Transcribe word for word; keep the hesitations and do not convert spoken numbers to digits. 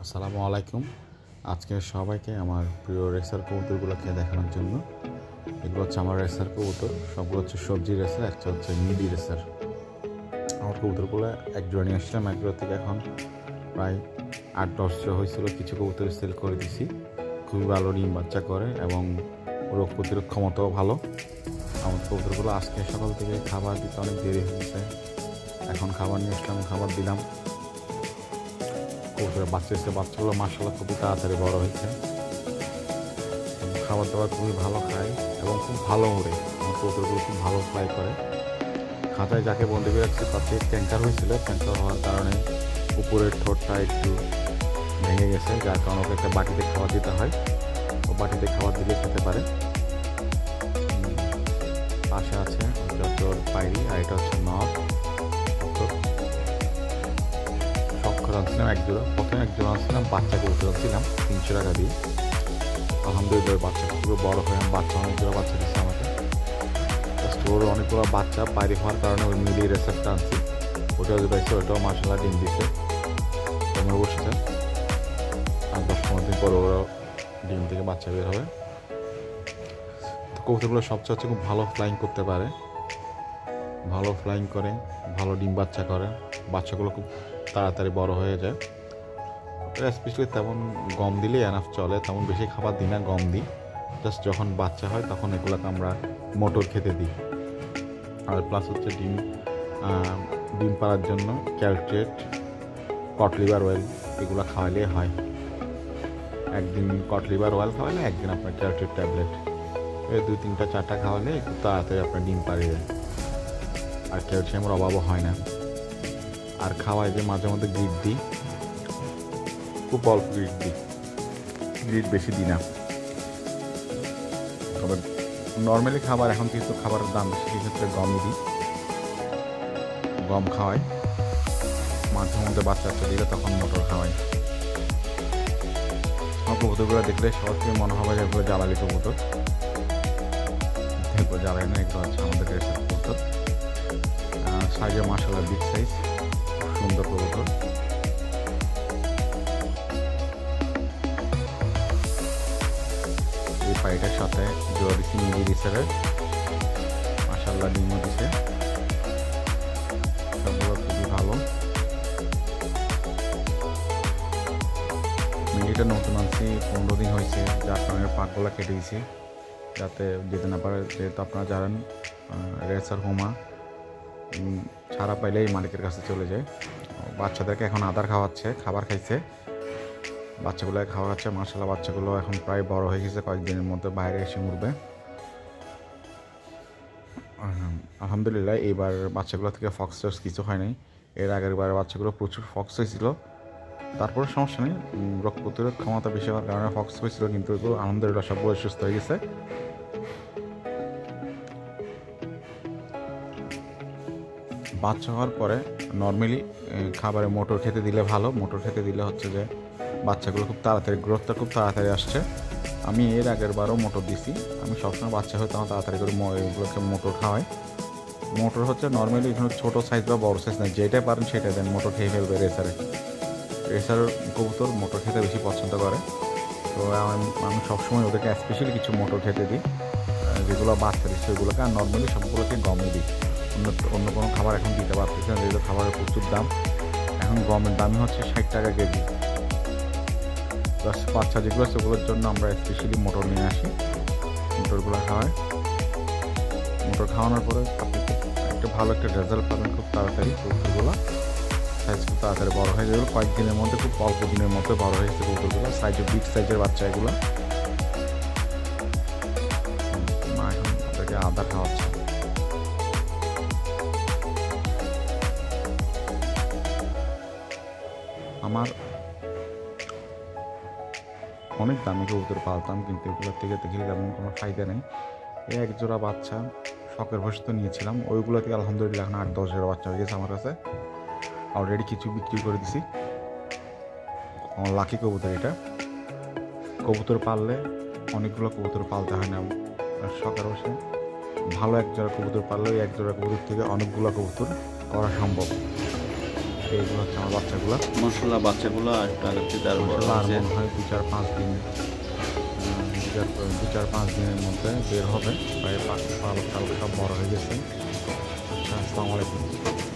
আসসালামু আলাইকুম। আজকে সবাইকে আমার প্রিয় রেসার কবুতরগুলোকে দেখানোর জন্য। এগুলো হচ্ছে আমার রেসার কবুতর, সবগুলো হচ্ছে সবজি রেসার, একটা হচ্ছে মিডি রেসার। আমার কবুতরগুলো এক জোড়া নিয়ে আসলাম, এক জোড়া থেকে এখন প্রায় আট দশ জোড়া হয়েছিল। কিছু কবুতর সেল করে দিছি, খুবই ভালো ডিম বাচ্চা করে এবং রোগ প্রতিরোধ ক্ষমতাও ভালো। আমার কবুতরগুলো আজকে সকাল থেকে খাবার দিতে অনেক দেরি হয়েছে, এখন খাবার নিয়ে আসলাম, খাবার দিলাম। কবুতরের বাচ্চা এসে বাচ্চাগুলো মাশাআল্লাহ খুবই তাড়াতাড়ি বড় হয়েছে। খাবার দাবার খুবই ভালো খায় এবং খুব ভালো ওড়ে। আমার কবুতরগুলো খুব ভালো ফ্লাই করে। খাঁচায় যাকে বন্দি করে রাখছে তার থেকে ক্যান্সার হয়েছিল, ক্যান্সার হওয়ার কারণে উপরের ঠোঁটটা একটু ভেঙে গেছে, যার কারণে ওকে একটা বাটিতে খাবার দিতে হয়। ও বাটিতে খাবার দিলে খেতে পারে। পাশে আছে যত পাইরি, আর এটা হচ্ছে নব। আনছিলাম এক জোড়া, প্রথমে এক জোড়া আনছিলাম বাচ্চা কবুতর আনছিলাম তিনশো টাকা দিয়ে। আলহামদুলিল্লাহ বাচ্চা পুরো বড় হয়ে বাচ্চা অনেক জোড়া বাচ্চা দিচ্ছে আমাকে। ওর অনেকগুলো বাচ্চা বাইরে হওয়ার কারণে ওই মিলি রেসারটা আনছি, ওটাও পাইছে, ওটাও মাশাআল্লাহ ডিম দিচ্ছে, কমে বসেছে। আর দশ পনেরো দিন পর ওরা ডিম থেকে বাচ্চা বের হবে। তো কবুতরগুলো সবচেয়ে হচ্ছে খুব ভালো ফ্লাইং করতে পারে, ভালো ফ্লাইং করে, ভালো ডিম বাচ্চা করে, বাচ্চাগুলো খুব তাড়াতাড়ি বড় হয়ে যায়। স্পেশালি তেমন গম দিলেই এনাফ চলে, তেমন বেশি খাবার দিই না, গম দিই। জাস্ট যখন বাচ্চা হয় তখন এগুলোকে আমরা মোটর খেতে দিই। আর প্লাস হচ্ছে ডিম ডিম পাড়ার জন্য ক্যালট্রেট, কটলিভার অয়েল এগুলো খাওয়ালে হয়। একদিন কটলিভার অয়েল খাওয়ালে একদিন আপনার ক্যালট্রেট ট্যাবলেট, এই দুই তিনটা চারটা খাওয়ালে খুব তাড়াতাড়ি আপনার ডিম পাড়িয়ে যায়, আর ক্যালসিয়ামের অভাবও হয় না। আর খাওয়াই যে মাঝে মধ্যে গ্রিড দিই, খুব অল্প গ্রিড দিই, গ্রিড বেশি দিই না। তবে নর্মালি খাবার এখন কিন্তু খাবারের দাম বেশি, সেক্ষেত্রে গমই দিই, গম খাওয়াই। মাঝে মধ্যে বাচ্চা বাচ্চা দিলে তখন মোটর খাওয়াই। আমার কবুতরগুলো দেখলে সবার থেকে মনে হবে যেগুলো জ্বালালি কবুতর, এগুলো জ্বালাই না, এগুলো হচ্ছে আমাদের রেসার কবুতর। সাইজে মাশাআল্লাহ বিগ সাইজ, সুন্দর কবুতর। এই পাইটার সাথে জোড়া দিচ্ছি মিলি রেসারের, মাশাআল্লাহ ডিমও দিছে, সবগুলো খুবই ভালো। মিলিটা নতুন আনছি, পনেরো দিন হয়েছে, যার কারণে পাকগুলো কেটে দিয়েছি যাতে যেতে না পারে। যেহেতু আপনারা জানেন রেসার হোমা ছাড়া পাইলেই মালিকের কাছে চলে যায়। বাচ্চাদেরকে এখন আদার খাওয়াচ্ছে, খাবার খাইছে, বাচ্চাগুলোকে খাওয়াচ্ছে। মাশাআল্লাহ বাচ্চাগুলো এখন প্রায় বড় হয়ে গেছে, কয়েকদিনের মধ্যে বাইরে এসে উঠবে আলহামদুলিল্লাহ। এইবার বাচ্চাগুলো থেকে ফক্স টক্স কিছু হয় নাই। এর আগের বার বাচ্চাগুলো প্রচুর ফক্স হয়েছিল, তারপরে সমস্যা নেই, রোগ প্রতিরোধ ক্ষমতা বেশি হওয়ার কারণে ফক্স হয়েছিল, কিন্তু এগুলো আলহামদুলিল্লাহ সবগুলো সুস্থ হয়ে গেছে। বাচ্চা হওয়ার পরে নর্মালি খাবারে মোটর খেতে দিলে ভালো। মোটর খেতে দিলে হচ্ছে যে বাচ্চাগুলো খুব তাড়াতাড়ি, গ্রোথটা খুব তাড়াতাড়ি আসছে। আমি এর আগের বারও মোটর দিছি, আমি সবসময় বাচ্চা হয়তো আমার তাড়াতাড়ি করে এগুলোকে মোটর খাওয়াই। মোটর হচ্ছে নর্মালি এখানে ছোটো সাইজ বা বড়ো সাইজ নেই, যেটাই পারেন সেটাই দেন, মোটর খেয়ে ফেলবে রেসারে। রেসার কবুতর মোটর খেতে বেশি পছন্দ করে, তো আমি সবসময় ওদেরকে স্পেশালি কিছু মোটর খেতে দিই, যেগুলো বাচ্চা দিচ্ছে ওইগুলোকে। আর নর্মালি সবগুলোকে গমে দিই, অন্য অন্য কোনো খাবার এখন দিতে পারতেছি না, যেহেতু খাবারের প্রচুর দাম। এখন গমের দামই হচ্ছে ষাট টাকা কেজি। প্লাস বাচ্চা যেগুলো আছে ওগুলোর জন্য আমরা স্পেশালি মোটর নিয়ে আসি, মোটরগুলো খাওয়াই। মোটর খাওয়ানোর পরে আপনি একটা ভালো একটা রেজাল্ট পাবেন খুব তাড়াতাড়ি। কবুতরগুলো সাইজ খুব তাড়াতাড়ি বড়ো হয়ে যাবে, কয়েকদিনের মধ্যে, খুব অল্প দিনের মধ্যে বড়ো হয়ে গেছে কবুতরগুলো। সাইজে বিগ সাইজের বাচ্চা এগুলো। মা এখন ওদেরকে আদার খাওয়াচ্ছে। আমার অনেক দামি কবুতর পালতাম, কিন্তু এগুলোর থেকে দেখলে তেমন কোনো ফায়দা নেই। এই এক জোড়া বাচ্চা শখের বসে তো নিয়েছিলাম, ওইগুলো থেকে আলহামদুলিল্লাহ এখন আট দশ জোড়া বাচ্চা হয়ে গেছে আমার কাছে। অলরেডি কিছু বিক্রি করে দিছি। আমার লাকি কবুতর এটা। কবুতর পাললে অনেকগুলো কবুতর পালতে হয় না, শখের বসে ভালো এক জোড়া কবুতর পাললে ওই এক জোড়া কবুতর থেকে অনেকগুলো কবুতর করা সম্ভব। এগুলো হচ্ছে আমার বাচ্চাগুলো। মাশাআল্লাহ বাচ্চাগুলো আর একটু আগের থেকে আরো বড় মাশাআল্লাহ আর হয়েছে। মনে হয় দু চার পাঁচ দিন দু চার দু চার পাঁচ দিনের মধ্যে বের হবে। প্রায় পালক টালক সব বড় হয়ে গেছে। আচ্ছা, আসসালামু আলাইকুম।